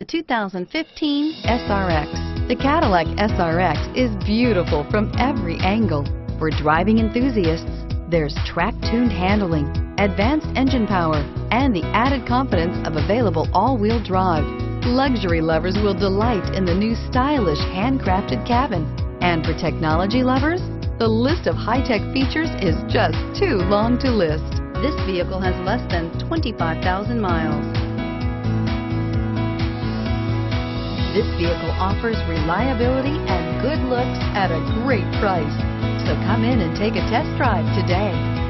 2015 SRX. The Cadillac SRX is beautiful from every angle. For driving enthusiasts, there's track-tuned handling, advanced engine power, and the added confidence of available all-wheel drive. Luxury lovers will delight in the new stylish handcrafted cabin. And for technology lovers, the list of high-tech features is just too long to list. This vehicle has less than 25,000 miles. This vehicle offers reliability and good looks at a great price. So come in and take a test drive today.